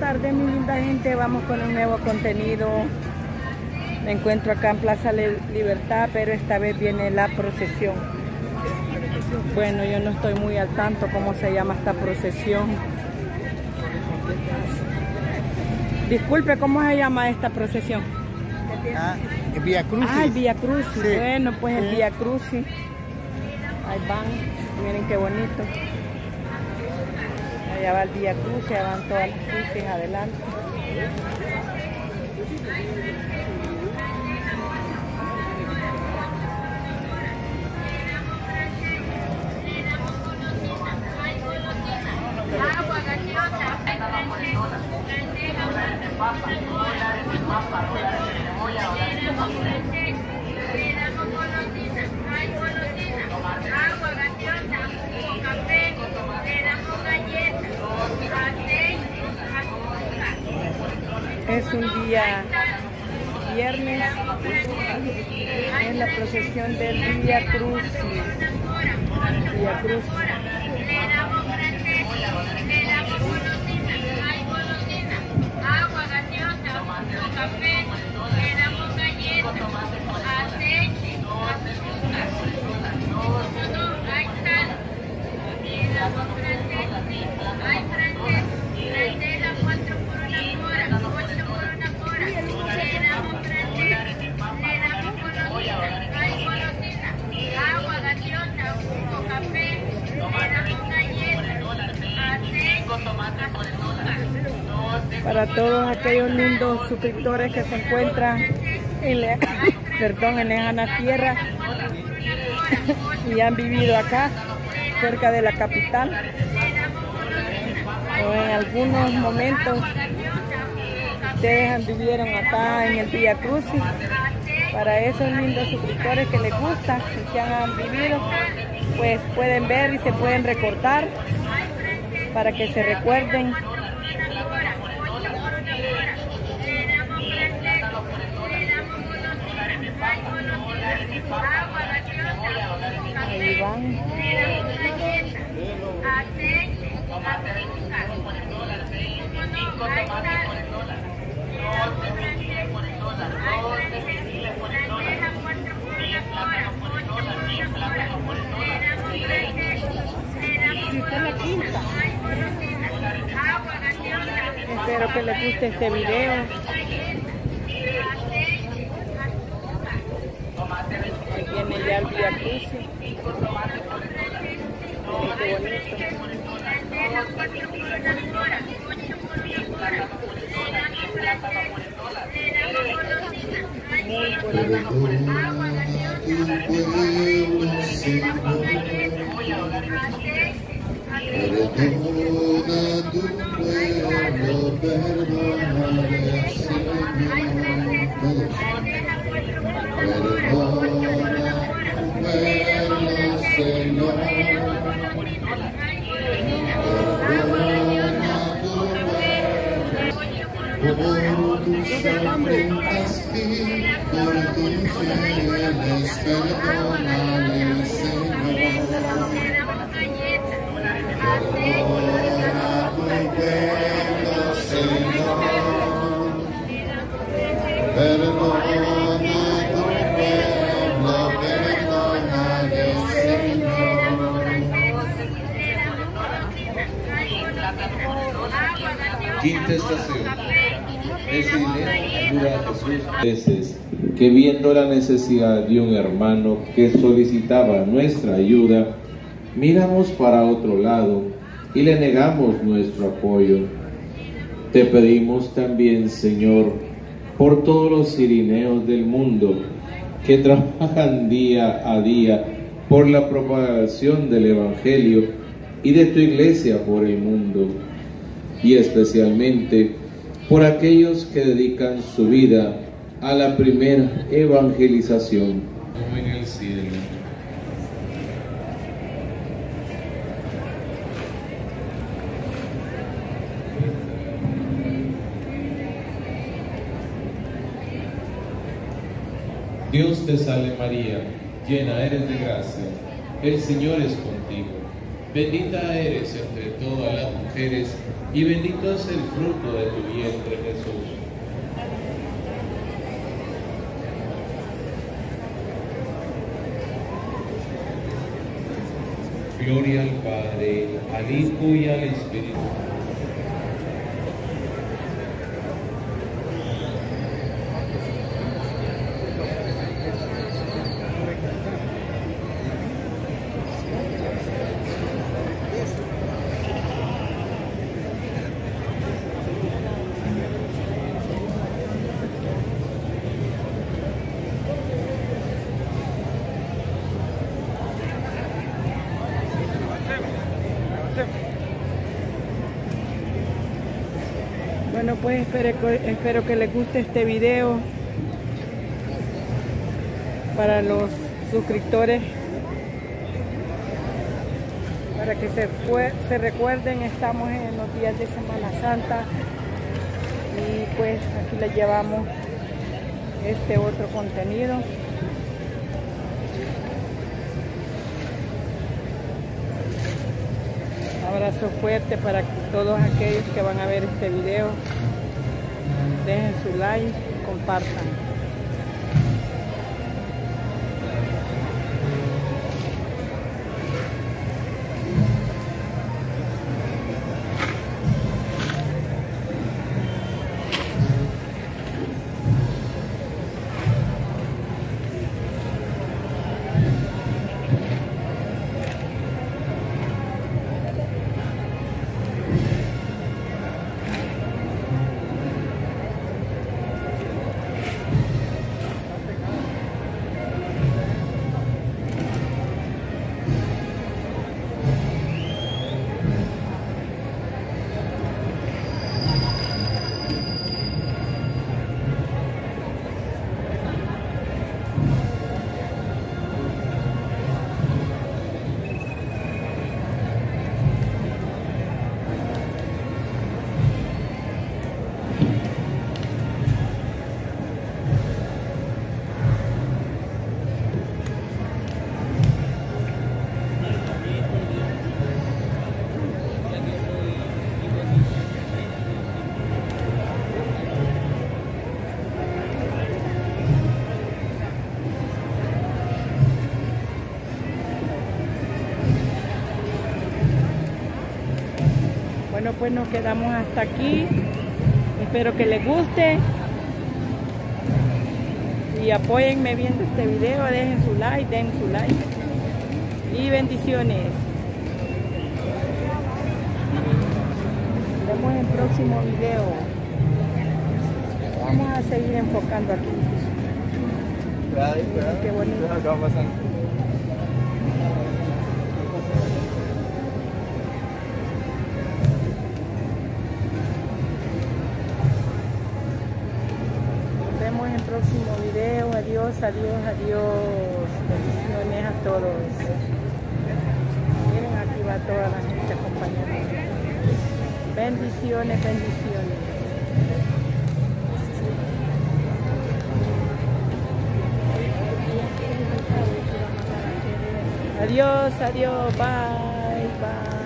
tardes, mi linda gente. Vamos con un nuevo contenido. Me encuentro acá en Plaza Libertad, pero esta vez viene la procesión. Bueno, yo no estoy muy al tanto cómo se llama esta procesión. Disculpe, ¿cómo se llama esta procesión? El Vía Crucis. Ah, el Vía Crucis. Sí. Bueno, pues el Vía Crucis. Ahí van, miren qué bonito. Allá va el Vía Crucis, allá van todas las cruces adelante. Es un día viernes, es la procesión del Vía Crucis. Vía Crucis. Para todos aquellos lindos suscriptores que se encuentran en lejanas tierras y han vivido acá, cerca de la capital, o en algunos momentos ustedes vivieron acá en el Vía Crucis. Para esos lindos suscriptores que les gusta y que han vivido, pues pueden ver y se pueden recortar para que se recuerden. Ahí van. Existe la quinta. Espero que les guste este video. Ahí viene ya el Vía Crucis. Miren qué bonito. Muy bonito. Perdona tu pueblo, perdónale, Señor. Todos. Perdona tu pueblo, Señor. Perdona tu pueblo, por tus ofrendas y por tus fieles, perdónale, Señor. Perdona tu pueblo, Señor. Perdona tu pueblo, perdónale, Señor. Quinta estación. Ese dinero ayuda a Jesús. Veces que viendo la necesidad de un hermano que solicitaba nuestra ayuda, miramos para otro lado y le negamos nuestro apoyo. Te pedimos también, Señor, por todos los cirineos del mundo que trabajan día a día por la propagación del Evangelio y de tu Iglesia por el mundo, y especialmente por aquellos que dedican su vida a la primera evangelización, como en el cielo. Dios te salve María, llena eres de gracia, el Señor es contigo. Bendita eres entre todas las mujeres, y bendito es el fruto de tu vientre, Jesús. Gloria al Padre, al Hijo y al Espíritu. Bueno, pues espero que les guste este video. Para los suscriptores, para que se recuerden, estamos en los días de Semana Santa y pues aquí les llevamos este otro contenido. Abrazo fuerte para todos aquellos que van a ver este video. Dejen su like y compartan. Bueno, pues nos quedamos hasta aquí. Espero que les guste y apóyenme viendo este video. Dejen su like, den su like y bendiciones. Nos vemos en el próximo video. Vamos a seguir enfocando aquí. Qué bonito. En el próximo video. Adiós, adiós, adiós. Bendiciones a todos. Miren, aquí va toda la gente acompañando. Bendiciones, bendiciones. Adiós, adiós, bye, bye.